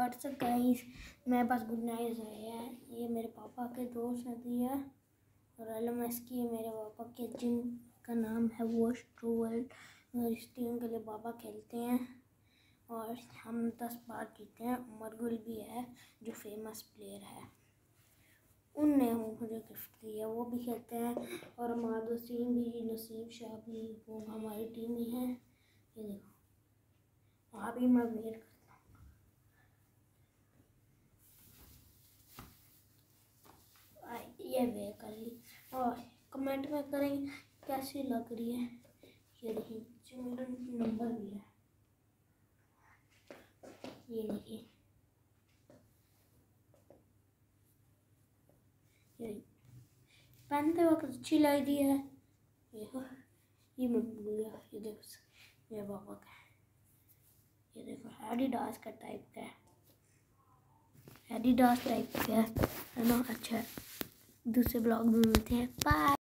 WhatsApp guys, मेरे पास good night है। ये मेरे पापा के दोस्त ने दिया और LMS की है। मेरे पापा के जिम का नाम है वॉश ट्रू वर्ल्ड। इस टीम के लिए पापा खेलते हैं और हम 10 बार जीते हैं। उमर गुल भी है जो फेमस प्लेयर है, उनने मुझे गिफ्ट दिया, वो भी खेलते हैं। और हमारे वसीम भी, नसीब शाह भी, वो हमारी टीम ही है। ये देखो, वहाँ भी मैं वेट करता हूँ। ये वे कर ली और कमेंट में करेंगे कैसी लग रही है। ये देखिए मेरा नंबर भी है, ये देखिए। ये पहनते वक्त अच्छी लग रही है। देखो ये मैं भूल गया। ये देखो मेरे पापा का है। ये देखो एडिडास का टाइप का है, एडिडास टाइप का है ना। अच्छा, दूसरे ब्लॉग में मिलते हैं। बाय।